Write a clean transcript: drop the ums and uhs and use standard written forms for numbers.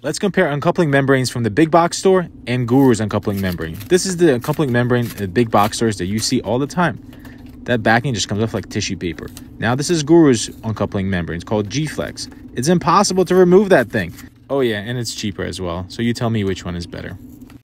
Let's compare uncoupling membranes from the big box store and Guru's uncoupling membrane. This is the uncoupling membrane in the big box stores that you see all the time. That backing just comes off like tissue paper. Now this is Guru's uncoupling membrane. It's called G-Flex. It's impossible to remove that thing. Oh yeah, and it's cheaper as well. So you tell me which one is better.